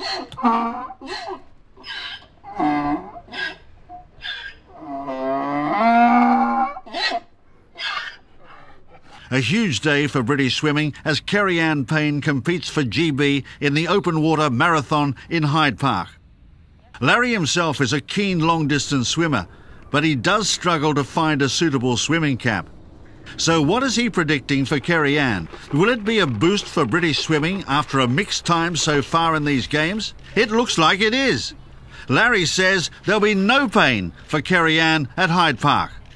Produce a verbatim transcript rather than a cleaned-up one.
A huge day for British swimming as Keri-Anne Payne competes for G B in the open water marathon in Hyde Park. Larry himself is a keen long-distance swimmer, but he does struggle to find a suitable swimming cap. So what is he predicting for Keri-Anne? Will it be a boost for British swimming after a mixed time so far in these games? It looks like it is. Larry says there'll be no pain for Keri-Anne at Hyde Park.